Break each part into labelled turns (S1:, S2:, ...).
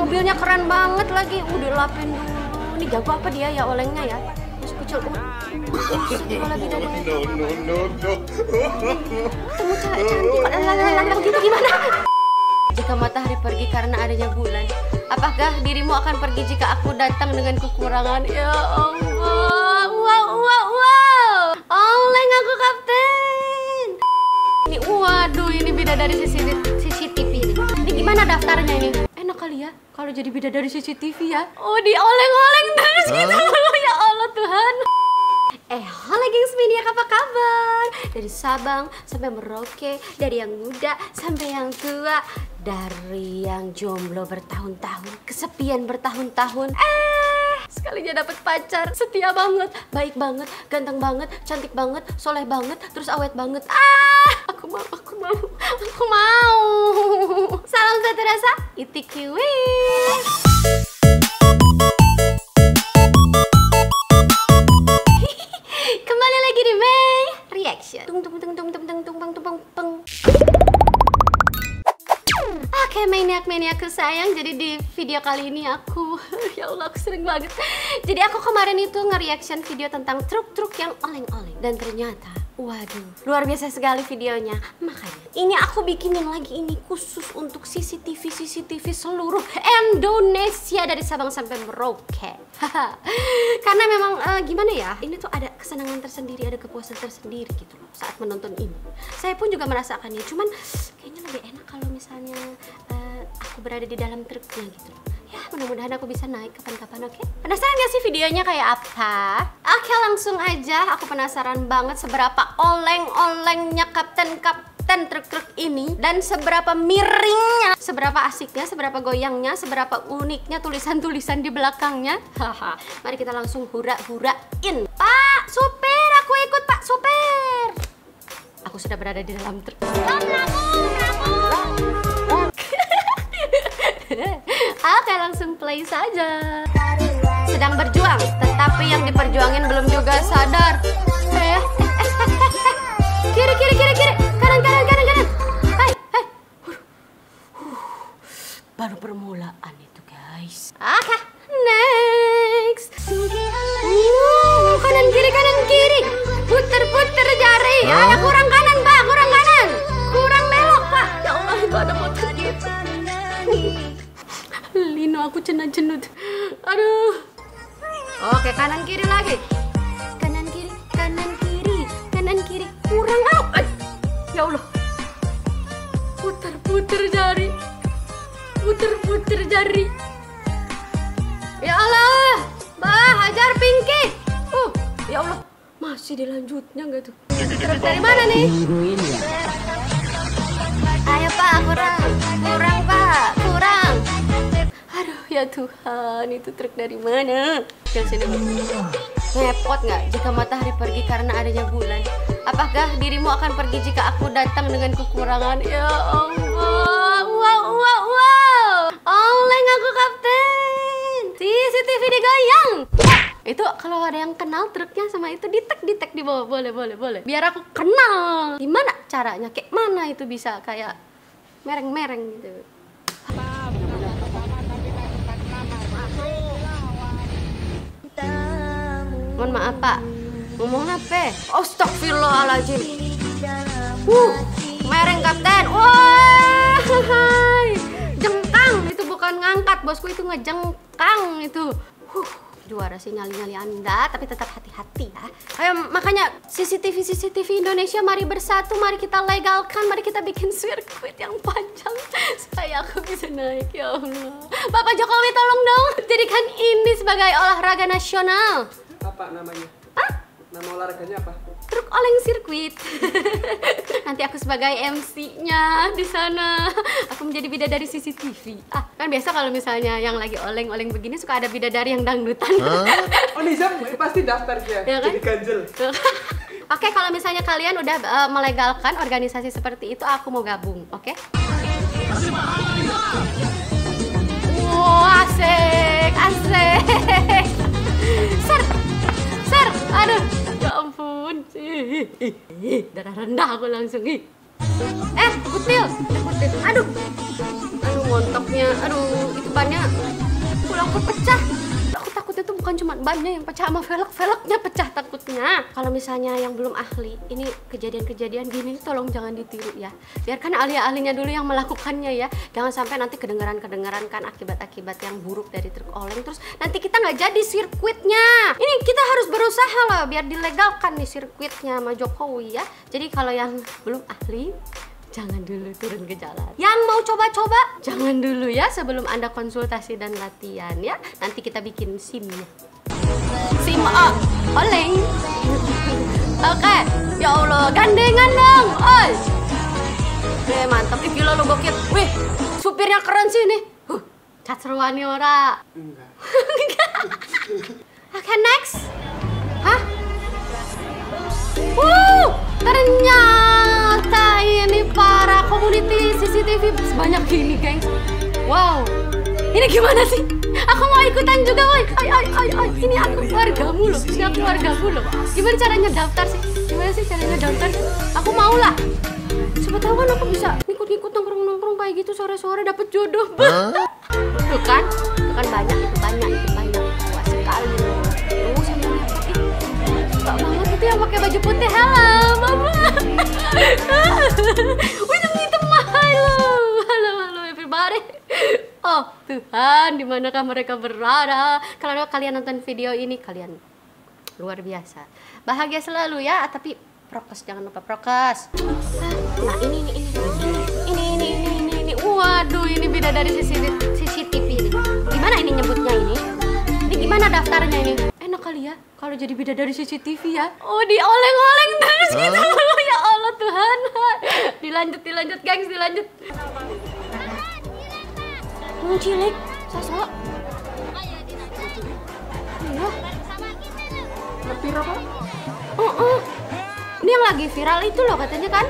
S1: mobilnya keren banget lagi. Udah lapin dulu. Ini jago apa dia ya olengnya ya? Masih kecil. Lagi dari temu cewek cantik gitu gimana? Jika matahari pergi karena adanya bulan, apakah dirimu akan pergi jika aku datang dengan kekurangan? Ya Allah, wow, oleng aku kapten. Ini waduh, ini bidadari CCTV ini. Ini gimana daftarnya ini? Enak kali ya kalau jadi bidadari CCTV ya. Oh, dioleng-oleng terus gitu. Ya Allah Tuhan. Halo gengs Maniac, apa kabar? Dari Sabang sampai Merauke, dari yang muda sampai yang tua, dari yang jomblo bertahun-tahun, kesepian bertahun-tahun. Sekalinya dapet pacar, setia banget, baik banget, ganteng banget, cantik banget, soleh banget, terus awet banget. Aku mau. Salam satu rasa, Itikiwi. Kembali lagi di May Reaction. Oke, maniaku sayang. Jadi di video kali ini aku ya Allah, aku sering banget. Jadi aku kemarin itu nge-reaction video tentang truk-truk yang oleng-oleng. Dan ternyata waduh, luar biasa sekali videonya. Makanya ini aku bikinin lagi ini khusus untuk CCTV seluruh Indonesia dari Sabang sampai Merauke. Karena memang gimana ya, ini tuh ada kesenangan tersendiri, ada kepuasan tersendiri gitu loh saat menonton ini. Saya pun juga merasakannya, cuman kayaknya lebih enak kalau misalnya aku berada di dalam truknya gitu loh. Ya, mudah-mudahan aku bisa naik kapan-kapan, oke? Penasaran gak sih videonya kayak apa? Oke, langsung aja. Aku penasaran banget seberapa oleng-olengnya kapten truk-truk ini, dan seberapa miringnya, seberapa asiknya, seberapa goyangnya, seberapa uniknya tulisan-tulisan di belakangnya. Haha. Mari kita langsung hura-hurain. Pak supir, aku ikut Pak supir. Aku sudah berada di dalam truk. Oke, langsung play saja. Sedang berjuang, tetapi yang diperjuangin belum juga sadar. Kiri, kanan. Hai. Baru permulaan itu, guys. Oke, next. Kanan kiri. Puter jari. Ada kurang kanan, Pak. Kurang belok, Pak. Ya Allah, itu ada motor gitu. Lino, aku cenut. Aduh. Oke, kanan kiri lagi. Kanan kiri. Kurang out. Ya Allah. Puter jari. Ya Allah. Hajar Pinky. Ya Allah. Masih dilanjutnya enggak tuh? Truk dari mana nih? Ayo Pak, kurang Pak. Aduh ya Tuhan, itu truk dari mana? Yang sini ngepot nggak jika matahari pergi karena adanya bulan? Apakah dirimu akan pergi jika aku datang dengan kekurangan? Ya Allah, wow, oleng aku kapten. CCTV digoyang. Itu kalau ada yang kenal truknya sama itu di bawah, boleh. Biar aku kenal. Gimana caranya? Kayak mana itu bisa kayak mereng gitu. Mohon maaf Pak, ngomong apa? Astagfirullahaladzim. Mereng kapten. Wah, jengkang. Itu bukan ngangkat, bosku, itu ngejengkang itu. Juara sih nyali Anda, tapi tetap hati-hati ya. Ayo, makanya CCTV Indonesia, mari bersatu, mari kita legalkan, mari kita bikin sirkuit yang panjang supaya aku bisa naik, ya Allah. Bapak Jokowi tolong dong, jadikan ini sebagai olahraga nasional.
S2: Apa namanya? Nama olahraganya apa?
S1: Truk oleng sirkuit. Nanti aku sebagai MC-nya di sana. Aku menjadi bidadari CCTV. Kan biasa kalau misalnya yang lagi oleng-oleng begini suka ada bidadari yang dangdutan.
S2: Oh, Nizam pasti daftar dia. Ya kan? Jadi ganjel.
S1: Oke, kalau misalnya kalian udah melegalkan organisasi seperti itu, aku mau gabung, oke? Wow, asik. Ser, aduh. Ya ampun, darah rendah aku langsung. Kutil. Aduh, montoknya. Aduh, itu bannya pulang pecah. Aku takutnya tuh bukan cuma bannya yang pecah, sama velg-velgnya pecah takutnya. Kalau misalnya yang belum ahli, ini kejadian-kejadian gini tolong jangan ditiru ya. Biarkan ahli-ahlinya dulu yang melakukannya ya. Jangan sampai nanti kedengaran kan akibat-akibat yang buruk dari truk oleng. Terus nanti kita nggak jadi sirkuitnya. Ini kita harus berusaha loh biar dilegalkan nih sirkuitnya sama Jokowi ya. Jadi kalau yang belum ahli, jangan dulu turun ke jalan. Yang mau coba-coba, jangan dulu ya sebelum Anda konsultasi dan latihan ya. Nanti kita bikin SIM-nya. SIM oleng. Oke, ya Allah, gandengan dong. Oi. Mantap, gila lo gokil. Wih, supirnya keren sih nih. Cat seruan nih ora.
S2: Enggak.
S1: Oke, next. Hah? Ternyata ini para community CCTV sebanyak gini, gengs. Wow, ini gimana sih? Aku mau ikutan juga, woi. Ay. Ini aku keluargamu loh. Ini aku keluargamu loh. Gimana caranya daftar sih? Gimana sih caranya daftar? Aku mau lah. Siapa tahu kan aku bisa ngikut-ngikut nongkrong-nongkrong kayak gitu sore-sore dapet jodoh. Tuh kan banyak. Wah, sekali loh. Mbak banget itu yang pakai baju putih. Halo, Mama. Wih, itu halo everybody. Oh Tuhan, dimanakah mereka berada? Kalau kalian nonton video ini, kalian luar biasa. Bahagia selalu ya, tapi prokes, jangan lupa prokes. Nah ini. Waduh, ini beda dari CCTV ini. Gimana ini nyebutnya ini? Ini gimana daftarnya ini? Enak kali ya kalau jadi beda dari CCTV ya. Oh, dioleng-oleng terus gitu. Ya Allah Tuhan. Dilanjut gengs, dilanjut. Cilik, sosok. Iya.
S2: Ngerti apa?
S1: Ini yang lagi viral itu loh katanya kan?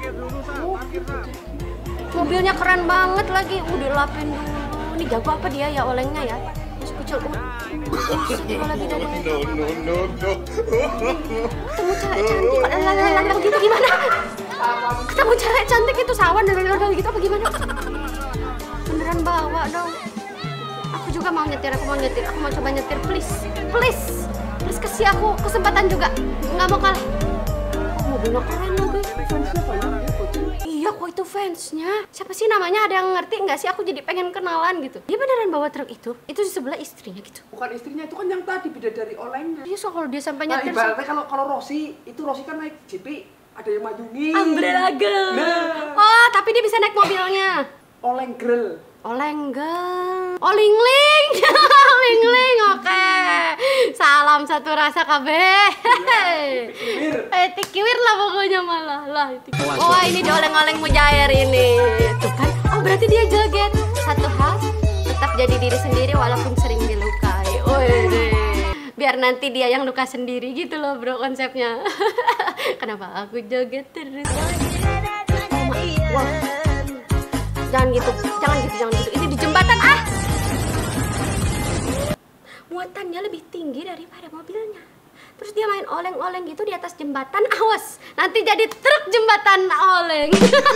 S1: Mobilnya keren banget lagi. Udah lapin dulu. Ini jago apa dia ya olengnya ya? Masih kecil. Kalau lagi dari
S3: No.
S1: ketemu cewek cantik gitu gimana? Ketemu cewek cantik itu sawan dan gitu apa gimana? Beneran bawa dong. Aku juga mau nyetir, aku mau coba nyetir, please kasih aku kesempatan juga, nggak mau kalah. Mobilnya keren lagi.
S2: Fansnya banyak ya,
S1: Iya, kok itu fansnya? Siapa sih namanya? Ada yang ngerti nggak sih? Aku jadi pengen kenalan gitu. Dia beneran bawa truk itu? Itu di sebelah istrinya gitu?
S2: Bukan istrinya, itu kan yang tadi bidadari olengnya.
S1: Iya, so kalau dia sampai
S2: Nah,
S1: nyetir.
S2: ibaratnya kalau Rossi kan naik GP, ada yang mayungi.
S1: Umbrella girl.
S2: Nah.
S1: Oh, tapi dia bisa naik mobilnya.
S2: Oleng grill.
S1: Olenggang. Olingling. Olingling, oke. Salam satu rasa kabeh. Tikiwir lah pokoknya malah lah. Wah, ini oleng-oleng mujair ini. Tuh kan. Oh, berarti dia joget. Satu hal, tetap jadi diri sendiri walaupun sering dilukai. Wih, biar nanti dia yang luka sendiri gitu loh, bro, konsepnya. Kenapa aku joget terus? Wah. Jangan gitu. Ini di jembatan muatannya lebih tinggi daripada mobilnya. Terus dia main oleng-oleng gitu di atas jembatan. Awas, nanti jadi truk jembatan oleng.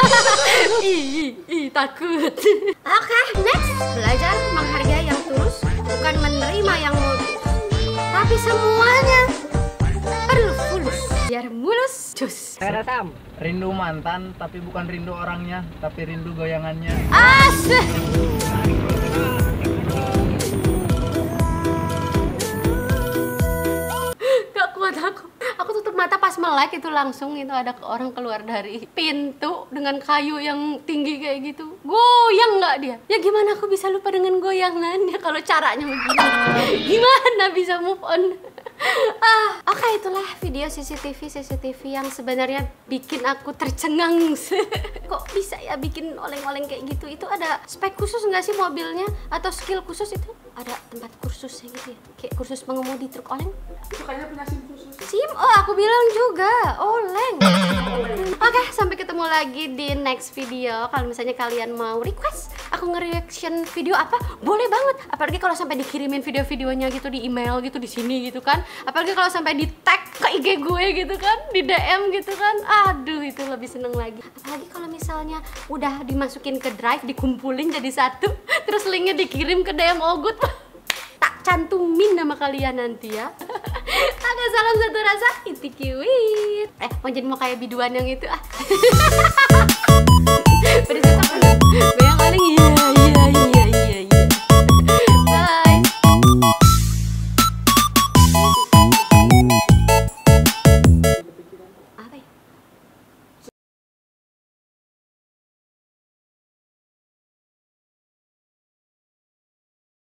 S1: Takut. Oke, next. Belajar menghargai yang tulus, bukan menerima yang mulus. Tapi semuanya perlu fulus. Biar mulus, cus.
S4: Rindu mantan, tapi bukan rindu orangnya, tapi rindu goyangannya.
S1: Asik. Gak kuat aku tutup mata pas melek itu langsung itu ada orang keluar dari pintu dengan kayu yang tinggi kayak gitu. Goyang nggak dia? Ya gimana aku bisa lupa dengan goyangannya kalau caranya begini? Gimana bisa move on? Oke, itulah video CCTV yang sebenarnya bikin aku tercengang. Kok bisa ya bikin oleng-oleng kayak gitu? Itu ada spek khusus nggak sih mobilnya? Atau skill khusus itu? Ada tempat kursusnya gitu ya? Kayak kursus mengemudi truk oleng?
S2: Itu kayaknya punya SIM khusus.
S1: SIM? Oh, aku bilang juga oleng. Oke, sampai ketemu lagi di next video. Kalau misalnya kalian mau request aku nge-reaction video apa, boleh banget. Apalagi kalau sampai dikirimin video-videonya gitu di email gitu di sini gitu kan. Apalagi kalau sampai di tag ke IG gue gitu kan, di DM gitu kan. Aduh, itu lebih seneng lagi. Apalagi kalau misalnya udah dimasukin ke drive, dikumpulin jadi satu, terus linknya dikirim ke DM Ogut. Tak cantumin nama kalian nanti ya. Ada salam satu rasa, Iti Kiwit. Mau jadi mau kayak biduan yang itu ah.